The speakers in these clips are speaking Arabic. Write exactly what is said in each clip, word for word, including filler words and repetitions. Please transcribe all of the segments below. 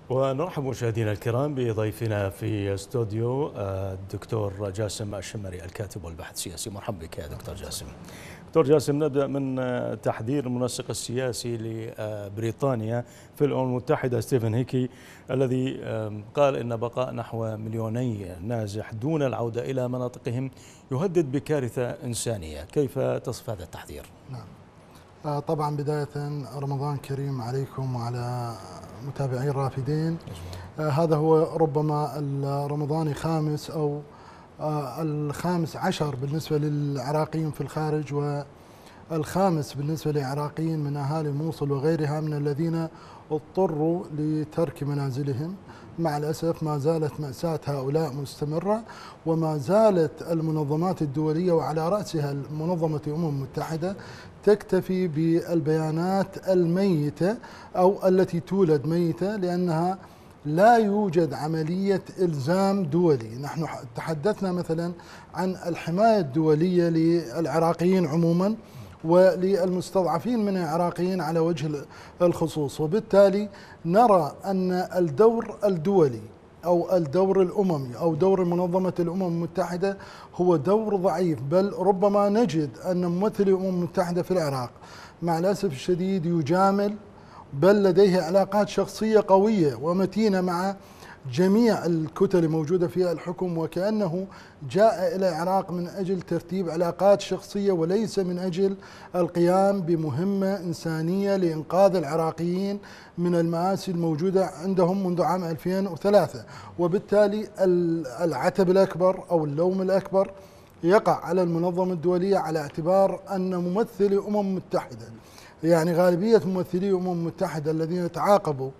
ونرحب مشاهدينا الكرام بضيفنا في استوديو الدكتور جاسم الشمري، الكاتب والباحث السياسي. مرحبا بك يا دكتور جاسم. دكتور جاسم، نبدأ من تحذير المنسق السياسي لبريطانيا في الأمم المتحدة ستيفن هيكي، الذي قال إن بقاء نحو مليوني نازح دون العودة إلى مناطقهم يهدد بكارثة إنسانية. كيف تصف هذا التحذير؟ نعم. طبعا بداية رمضان كريم عليكم وعلى متابعي الرافدين. هذا هو ربما الرمضان الخامس أو الخامس عشر بالنسبة للعراقيين في الخارج، والخامس بالنسبة للعراقيين من أهالي الموصل وغيرها من الذين اضطروا لترك منازلهم. مع الأسف ما زالت مأساة هؤلاء مستمرة، وما زالت المنظمات الدولية وعلى رأسها منظمة الأمم المتحدة تكتفي بالبيانات الميتة أو التي تولد ميتة، لأنها لا يوجد عملية إلزام دولي. نحن تحدثنا مثلا عن الحماية الدولية للعراقيين عموما وللمستضعفين من العراقيين على وجه الخصوص، وبالتالي نرى أن الدور الدولي أو الدور الأممي أو دور منظمة الأمم المتحدة هو دور ضعيف، بل ربما نجد أن ممثل الأمم المتحدة في العراق مع الأسف الشديد يجامل، بل لديه علاقات شخصية قوية ومتينة مع جميع الكتل الموجودة في الحكم، وكأنه جاء إلى العراق من أجل ترتيب علاقات شخصية وليس من أجل القيام بمهمة إنسانية لإنقاذ العراقيين من المآسي الموجودة عندهم منذ عام ألفين وثلاثة. وبالتالي العتب الأكبر أو اللوم الأكبر يقع على المنظمة الدولية، على اعتبار أن ممثلي الأمم المتحدة، يعني غالبية ممثلي الأمم المتحدة الذين تعاقبوا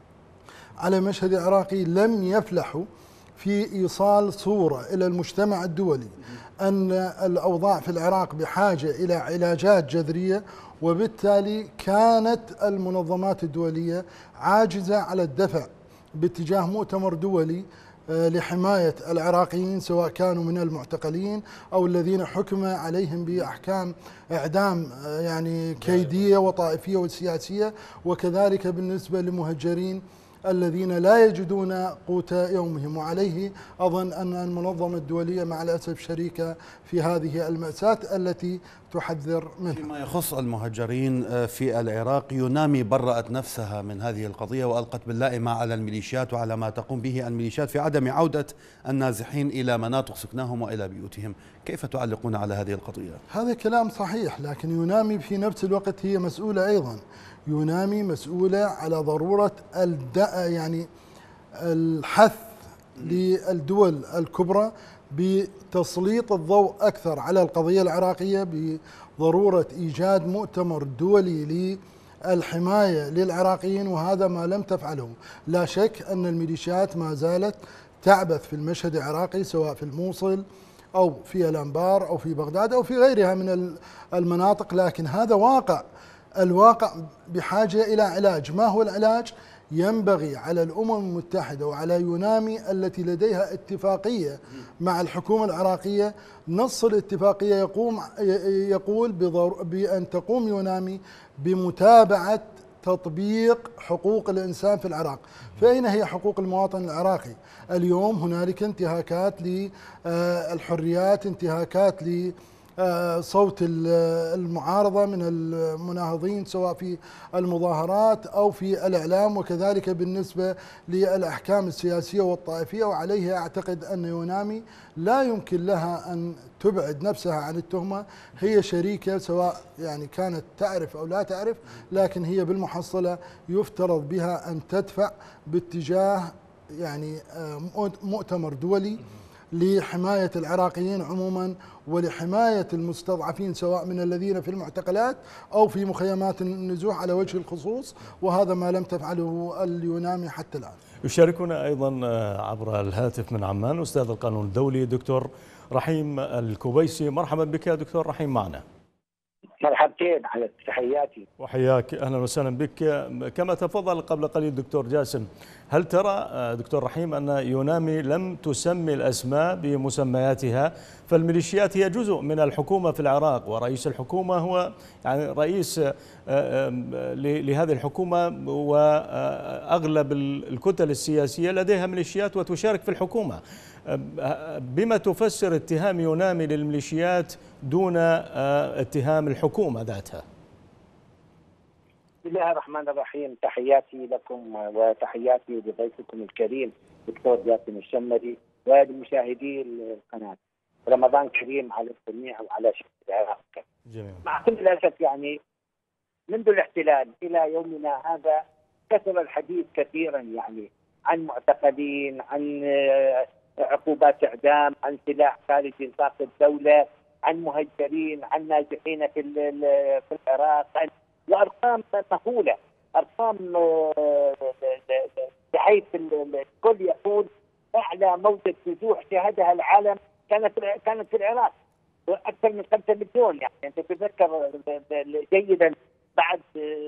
على المشهد العراقي لم يفلحوا في إيصال صورة إلى المجتمع الدولي أن الأوضاع في العراق بحاجة إلى علاجات جذرية، وبالتالي كانت المنظمات الدولية عاجزة على الدفع باتجاه مؤتمر دولي لحماية العراقيين، سواء كانوا من المعتقلين أو الذين حكم عليهم بأحكام إعدام يعني كيدية وطائفية وسياسية، وكذلك بالنسبة للمهجرين الذين لا يجدون قوت يومهم. وعليه أظن أن المنظمة الدولية مع الأسف شريكة في هذه المأساة التي تحذر منها. فيما يخص المهجرين في العراق، يونامي برأت نفسها من هذه القضية وألقت باللائمة على الميليشيات وعلى ما تقوم به الميليشيات في عدم عودة النازحين إلى مناطق سكناهم وإلى بيوتهم. كيف تعلقون على هذه القضية؟ هذا كلام صحيح، لكن يونامي في نفس الوقت هي مسؤولة أيضا. يونامي مسؤولة على ضرورة يعني الحث للدول الكبرى بتسليط الضوء أكثر على القضية العراقية، بضرورة إيجاد مؤتمر دولي للحماية للعراقيين، وهذا ما لم تفعله. لا شك أن الميليشيات ما زالت تعبث في المشهد العراقي، سواء في الموصل أو في الأنبار أو في بغداد أو في غيرها من المناطق، لكن هذا واقع. الواقع بحاجة إلى علاج. ما هو العلاج؟ ينبغي على الأمم المتحدة وعلى يونامي التي لديها اتفاقية مع الحكومة العراقية. نص الاتفاقية يقوم يقول بأن تقوم يونامي بمتابعة تطبيق حقوق الإنسان في العراق. فأين هي حقوق المواطن العراقي؟ اليوم هنالك انتهاكات للحريات، انتهاكات ل صوت المعارضة من المناهضين سواء في المظاهرات أو في الإعلام، وكذلك بالنسبة للأحكام السياسية والطائفية. وعليه أعتقد أن يونامي لا يمكن لها أن تبعد نفسها عن التهمة. هي شريكة سواء يعني كانت تعرف أو لا تعرف، لكن هي بالمحصلة يفترض بها أن تدفع باتجاه يعني مؤتمر دولي لحماية العراقيين عموما ولحماية المستضعفين، سواء من الذين في المعتقلات أو في مخيمات النزوح على وجه الخصوص، وهذا ما لم تفعله اليونامي حتى الآن. يشاركنا أيضا عبر الهاتف من عمان أستاذ القانون الدولي دكتور رحيم الكوبيسي. مرحبا بك دكتور رحيم معنا. مرحبا. مرتين على تحياتي. وحياك، أهلا وسهلا بك. كما تفضل قبل قليل دكتور جاسم، هل ترى دكتور رحيم أن يونامي لم تسمي الأسماء بمسمياتها؟ فالميليشيات هي جزء من الحكومة في العراق، ورئيس الحكومة هو يعني رئيس لهذه الحكومة، وأغلب الكتل السياسية لديها ميليشيات وتشارك في الحكومة. بما تفسر اتهام يونامي للميليشيات دون اتهام الحكومة ذاتها؟ بسم الله الرحمن الرحيم، تحياتي لكم وتحياتي لضيفكم الكريم دكتور جاسم الشمري ولمشاهدي القناة. رمضان كريم على الجميع وعلى شعب العراق. جميل. مع كل الأسف يعني منذ الاحتلال إلى يومنا هذا كثر الحديث كثيرا يعني عن معتقلين، عن عقوبات إعدام، عن سلاح خارج نطاق الدولة، عن مهجرين، عن نازحين في في العراق، وأرقام مهولة، أرقام بحيث الكل يقول أعلى موجة نزوح شهدها العالم كانت كانت في العراق، أكثر من خمسة مليون. يعني أنت تتذكر جيدا بعد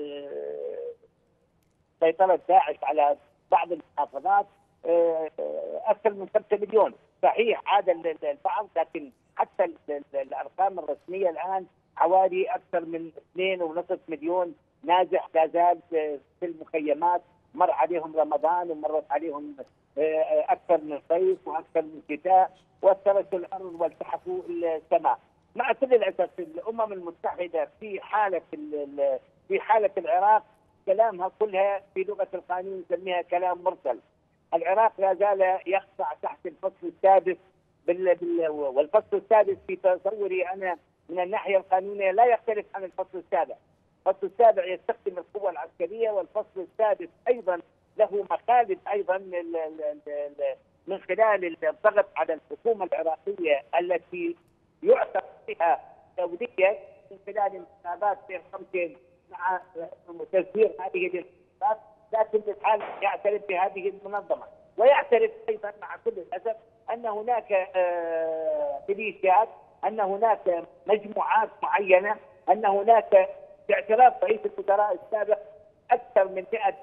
سيطرة داعش على بعض المحافظات أكثر من خمسة مليون. صحيح عاد البعض، لكن حتى الأرقام الرسمية الآن حوالي أكثر من اثنين ونصف مليون نازح لا زال في المخيمات. مر عليهم رمضان ومرت عليهم أكثر من صيف وأكثر من شتاء، وافترسوا الأرض والتحفوا السماء. مع كل الأسف الأمم المتحدة في حالة في حالة العراق كلامها كلها في لغة القانون نسميها كلام مرسل. العراق لا زال يخضع تحت الفصل السادس بال... بال... والفصل السادس في تصوري أنا من الناحية القانونية لا يختلف عن الفصل السابع. الفصل السابع يستخدم القوة العسكرية، والفصل السادس أيضا له مخالف أيضا من خلال الضغط على الحكومة العراقية التي يعتبر بها دولية من خلال انتخابات بين خمسين مع تسيير هذه الانتخابات، لكن الحال يعترف بهذه المنظمة، ويعترف أيضا مع كل الأسف أن هناك ميليشيات، أن هناك مجموعات معينة، أن هناك باعتراف رئيس الوزراء السابق أكثر من مئة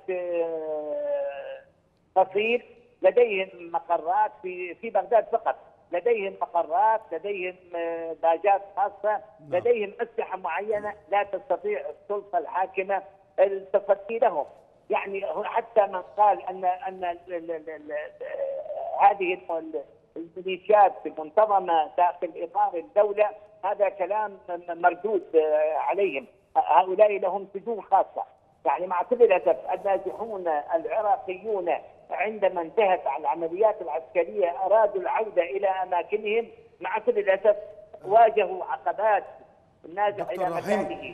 فصيل لديهم مقرات في في بغداد فقط، لديهم مقرات، لديهم باجات خاصة، لديهم أسلحة معينة لا تستطيع السلطة الحاكمة التصدي لهم. يعني حتى من قال أن أن هذه الميليشيات منتظمة داخل إطار الدولة، هذا كلام مردود عليهم. هؤلاء لهم سجون خاصة. يعني مع كل الأسف النازحون العراقيون عندما انتهت العمليات العسكرية أرادوا العودة إلى أماكنهم، مع كل الأسف واجهوا عقبات. النازح إلى مكانه.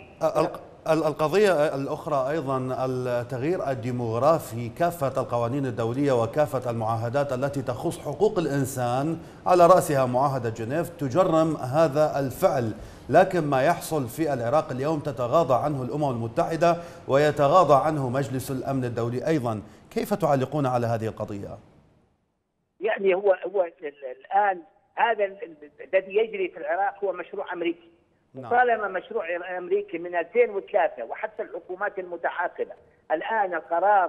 القضية الأخرى أيضا التغيير الديموغرافي، كافة القوانين الدولية وكافة المعاهدات التي تخص حقوق الإنسان على رأسها معاهدة جنيف تجرم هذا الفعل، لكن ما يحصل في العراق اليوم تتغاضى عنه الأمم المتحدة ويتغاضى عنه مجلس الأمن الدولي أيضا. كيف تعلقون على هذه القضية؟ يعني هو هو الآن هذا الذي يجري في العراق هو مشروع أمريكي. نعم. طالما مشروع أمريكي من ألفين وثلاثة وحتى الحكومات المتحاكمة، الآن القرار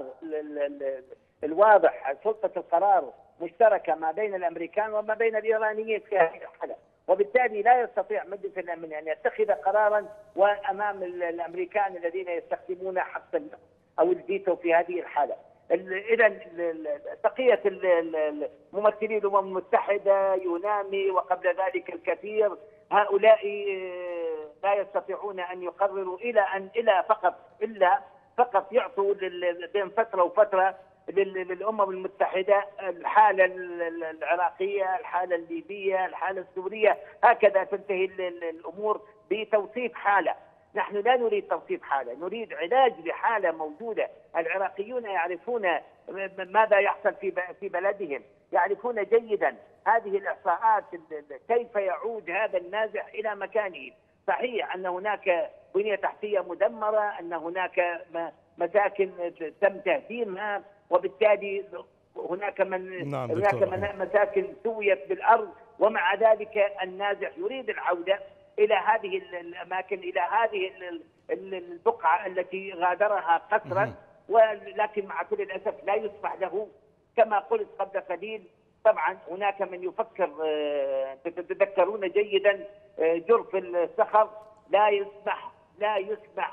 الواضح، سلطة القرار مشتركة ما بين الأمريكان وما بين الإيرانيين في هذه الحالة، وبالتالي لا يستطيع مجلس الأمن أن يتخذ قرارا وأمام الأمريكان الذين يستخدمون حق أو الفيتو في هذه الحالة. إذا بقية ممثلي الأمم المتحدة، يونامي وقبل ذلك الكثير، هؤلاء لا يستطيعون أن يقرروا إلى أن إلى فقط إلا فقط يعطوا بين فترة وفترة للأمم المتحدة الحالة العراقية، الحالة الليبية، الحالة السورية، هكذا تنتهي الأمور بتوصيف حالة. نحن لا نريد توصيف حالة، نريد علاج لحالة موجودة. العراقيون يعرفون ماذا يحصل في في بلدهم، يعرفون جيدا هذه الإحصاءات كيف يعود هذا النازح إلى مكانه. صحيح أن هناك بنية تحتية مدمرة، أن هناك مساكن تم تهديمها، وبالتالي هناك من نعم هناك من مساكن سويت بالأرض، ومع ذلك النازح يريد العودة. الى هذه الاماكن، الى هذه البقعه التي غادرها قسرا، ولكن مع كل الاسف لا يسمح له. كما قلت قبل قليل، طبعا هناك من يفكر، تتذكرون جيدا جرف الصخر، لا يسمح لا يسمح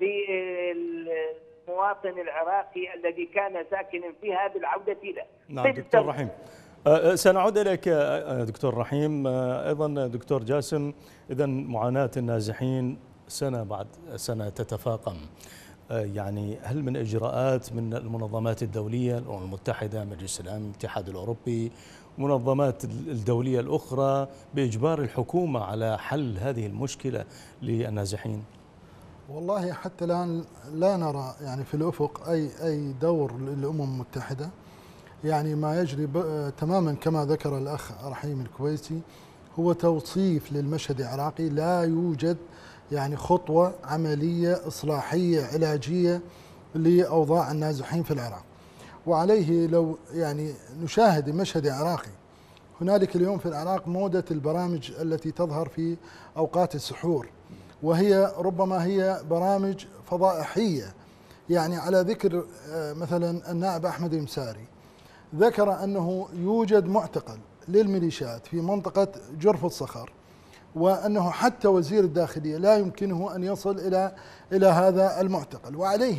للمواطن العراقي الذي كان ساكنا فيها بالعوده له. نعم دكتور رحيم، سنعود إليك دكتور رحيم. أيضا دكتور جاسم، إذا معاناة النازحين سنة بعد سنة تتفاقم، يعني هل من إجراءات من المنظمات الدولية، الأمم المتحدة، مجلس الأمن، الاتحاد الأوروبي، منظمات الدولية الأخرى بإجبار الحكومة على حل هذه المشكلة للنازحين؟ والله حتى الآن لا نرى يعني في الأفق أي أي دور للأمم المتحدة. يعني ما يجري تماما كما ذكر الأخ رحيم الكويسي هو توصيف للمشهد العراقي، لا يوجد يعني خطوة عملية إصلاحية علاجية لأوضاع النازحين في العراق. وعليه لو يعني نشاهد المشهد العراقي، هنالك اليوم في العراق موضة البرامج التي تظهر في أوقات السحور، وهي ربما هي برامج فضائحية. يعني على ذكر مثلا النائب أحمد المساري ذكر أنه يوجد معتقل للميليشيات في منطقة جرف الصخر، وأنه حتى وزير الداخلية لا يمكنه أن يصل إلى إلى هذا المعتقل. وعليه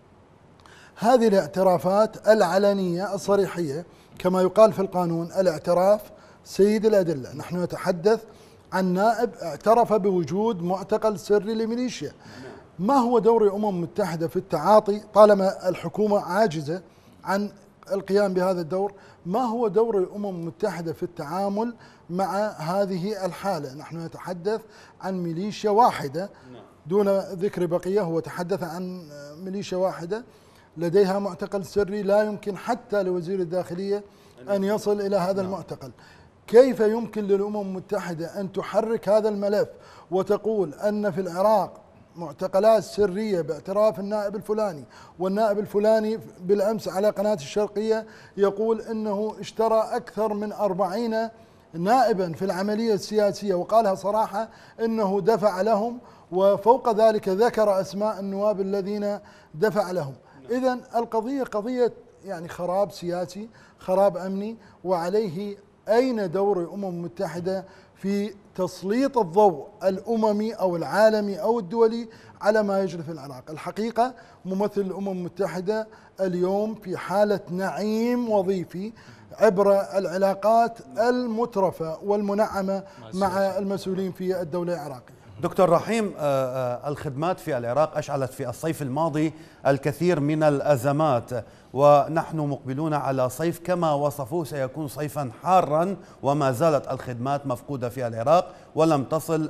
هذه الاعترافات العلنية الصريحية، كما يقال في القانون الاعتراف سيد الأدلة. نحن نتحدث عن نائب اعترف بوجود معتقل سري لميليشيا. ما هو دور الأمم المتحدة في التعاطي طالما الحكومة عاجزة عن القيام بهذا الدور؟ ما هو دور الأمم المتحدة في التعامل مع هذه الحالة؟ نحن نتحدث عن ميليشيا واحدة دون ذكر بقية. هو تحدث عن ميليشيا واحدة لديها معتقل سري، لا يمكن حتى لوزير الداخلية أن يصل إلى هذا المعتقل. كيف يمكن للأمم المتحدة أن تحرك هذا الملف وتقول أن في العراق معتقلات سرية باعتراف النائب الفلاني، والنائب الفلاني بالأمس على قناة الشرقية يقول أنه اشترى أكثر من أربعين نائبا في العملية السياسية، وقالها صراحة أنه دفع لهم، وفوق ذلك ذكر أسماء النواب الذين دفع لهم. إذن القضية قضية يعني خراب سياسي، خراب أمني. وعليه أين دور الأمم المتحدة في تسليط الضوء الأممي أو العالمي أو الدولي على ما يجري في العراق؟ الحقيقة ممثل الأمم المتحدة اليوم في حالة نعيم وظيفي عبر العلاقات المترفة والمنعمة مع المسؤولين في الدولة العراقية. دكتور رحيم، الخدمات في العراق أشعلت في الصيف الماضي الكثير من الأزمات، ونحن مقبلون على صيف كما وصفوه سيكون صيفا حارا، وما زالت الخدمات مفقودة في العراق ولم تصل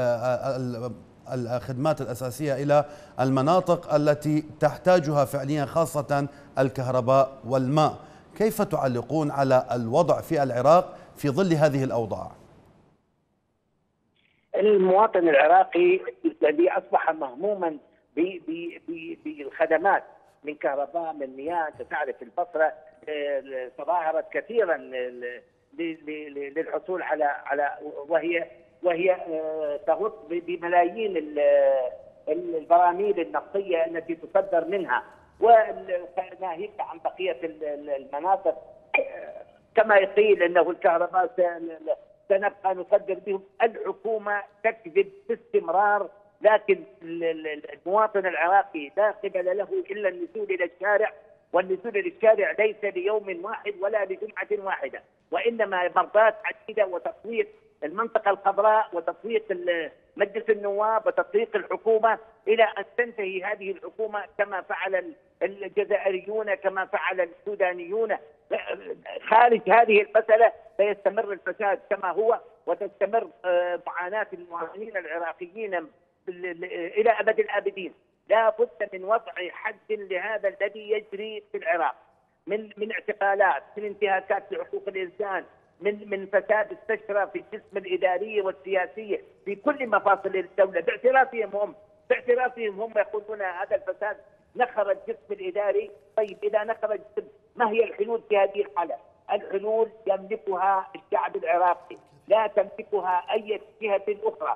الخدمات الأساسية إلى المناطق التي تحتاجها فعليا، خاصة الكهرباء والماء. كيف تعلقون على الوضع في العراق في ظل هذه الأوضاع؟ المواطن العراقي الذي أصبح مهموما بالخدمات من كهرباء، من مياه. أنت تعرف البصرة تظاهرت كثيرا للحصول على على وهي وهي تغط بملايين البراميل النفطية التي تصدر منها، وناهيك عن بقية المناطق. كما يقيل أنه الكهرباء سنبقى نصدر بهم. الحكومة تكذب باستمرار، لكن المواطن العراقي لا قبل له إلا النزول إلى الشارع، والنزول إلى الشارع ليس ليوم واحد ولا لجمعة واحدة، وإنما مرات عديدة، وتطويق المنطقة الخضراء وتطويق مجلس النواب وتطويق الحكومة إلى أن تنتهي هذه الحكومة كما فعل الجزائريون، كما فعل السودانيون. خارج هذه المسألة سيستمر الفساد كما هو، وتستمر معاناة المواطنين العراقيين إلى أبد الآبدين. لا بد من وضع حد لهذا الذي يجري في العراق من من اعتقالات، من انتهاكات لحقوق الإنسان، من من فساد استشرى في الجسم الإدارية والسياسية في كل مفاصل الدولة. باعترافهم هم باعترافهم هم يقولون هذا الفساد نخر الجسم الإداري. طيب إذا نخر الجسم، ما هي الحلول في هذه الحالة؟ الحلول يملكها الشعب العراقي، لا تملكها أي جهة أخرى.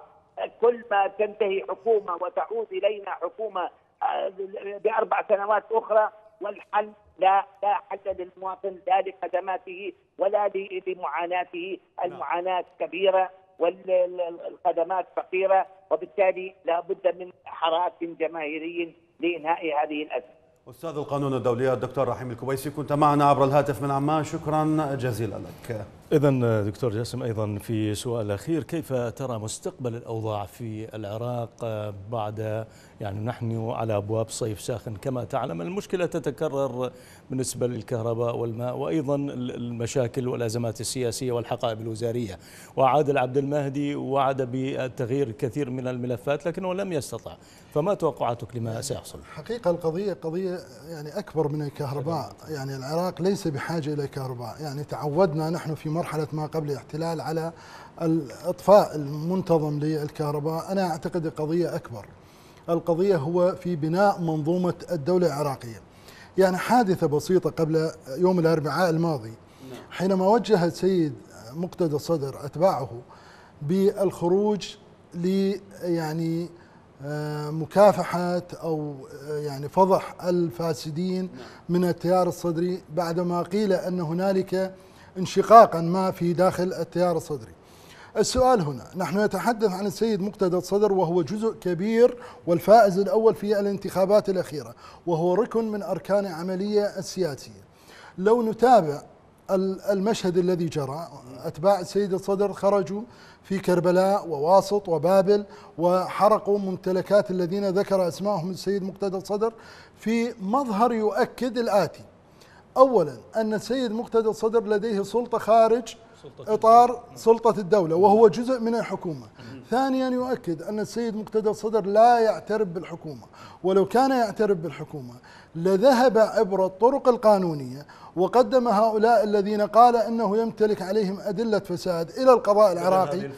كل ما تنتهي حكومة وتعود إلينا حكومة بأربع سنوات أخرى، والحل لا لا حل للمواطن، لا لخدماته ولا لمعاناته. المعاناة كبيرة والخدمات فقيرة، وبالتالي لا بد من حراك جماهيري لإنهاء هذه الأزمة. أستاذ القانون الدولي الدكتور رحيم الكويسي، كنت معنا عبر الهاتف من عمان، شكرا جزيلا لك. إذن دكتور جاسم، أيضا في سؤال أخير، كيف ترى مستقبل الأوضاع في العراق بعد، يعني نحن على أبواب صيف ساخن كما تعلم، المشكلة تتكرر بالنسبة للكهرباء والماء، وأيضا المشاكل والأزمات السياسية والحقائب الوزارية، وعادل عبد المهدي وعد بتغيير كثير من الملفات لكنه لم يستطع، فما توقعاتك لما سيحصل؟ حقيقة القضية قضية يعني أكبر من الكهرباء، يعني العراق ليس بحاجة إلى كهرباء، يعني تعودنا نحن في مرحلة ما قبل الاحتلال على الإطفاء المنتظم للكهرباء. أنا أعتقد القضية أكبر، القضية هو في بناء منظومة الدولة العراقية. يعني حادثة بسيطة قبل يوم الأربعاء الماضي حينما وجه السيد مقتدى الصدر أتباعه بالخروج ل يعني مكافحة أو يعني فضح الفاسدين من التيار الصدري، بعدما قيل أن هنالك انشقاقا ما في داخل التيار الصدري. السؤال هنا، نحن نتحدث عن السيد مقتدى الصدر وهو جزء كبير والفائز الأول في الانتخابات الأخيرة، وهو ركن من أركان عملية السياسية. لو نتابع المشهد الذي جرى، أتباع السيد الصدر خرجوا في كربلاء وواسط وبابل وحرقوا ممتلكات الذين ذكر أسمائهم السيد مقتدى الصدر في مظهر يؤكد الآتي: أولا أن السيد مقتدى الصدر لديه سلطة خارج إطار سلطة الدولة وهو جزء من الحكومة. ثانيا يؤكد أن السيد مقتدى الصدر لا يعترف بالحكومة، ولو كان يعترف بالحكومة لذهب عبر الطرق القانونية وقدم هؤلاء الذين قال أنه يمتلك عليهم أدلة فساد إلى القضاء العراقي،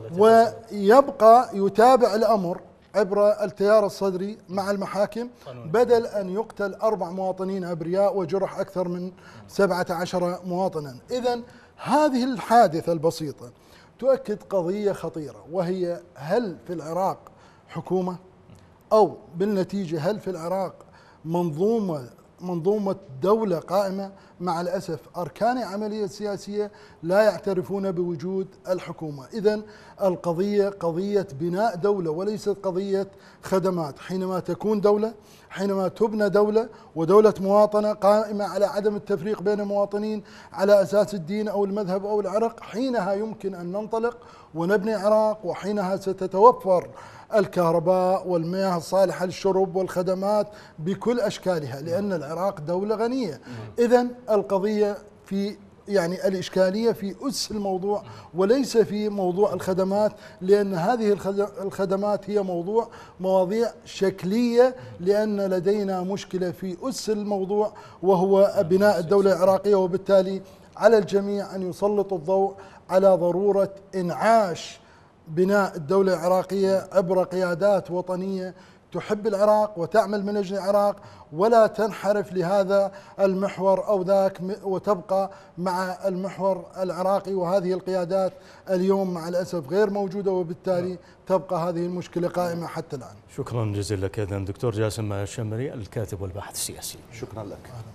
ويبقى يتابع الأمر عبر التيار الصدري مع المحاكم، بدل أن يقتل أربع مواطنين أبرياء وجرح أكثر من سبعة عشر مواطنا. إذن هذه الحادثة البسيطة تؤكد قضية خطيرة، وهي هل في العراق حكومة، أو بالنتيجة هل في العراق منظومة منظومة دولة قائمة؟ مع الأسف أركان عملية سياسية لا يعترفون بوجود الحكومة. إذن القضية قضية بناء دولة وليست قضية خدمات. حينما تكون دولة، حينما تبنى دولة ودولة مواطنة قائمة على عدم التفريق بين المواطنين على أساس الدين أو المذهب أو العرق، حينها يمكن أن ننطلق ونبني عراق، وحينها ستتوفر الكهرباء والمياه الصالحة للشرب والخدمات بكل أشكالها، لأن العراق دولة غنية. إذن القضية في يعني الإشكالية في أس الموضوع وليس في موضوع الخدمات، لأن هذه الخدمات هي موضوع مواضيع شكلية، لأن لدينا مشكلة في أس الموضوع وهو بناء الدولة العراقية. وبالتالي على الجميع أن يسلط الضوء على ضرورة إنعاش بناء الدولة العراقية عبر قيادات وطنية تحب العراق وتعمل من أجل العراق، ولا تنحرف لهذا المحور أو ذاك وتبقى مع المحور العراقي. وهذه القيادات اليوم مع الأسف غير موجودة، وبالتالي تبقى هذه المشكلة قائمة حتى الآن. شكرا جزيلا لك إذن دكتور جاسم الشمري، الكاتب والباحث السياسي. شكرا لك.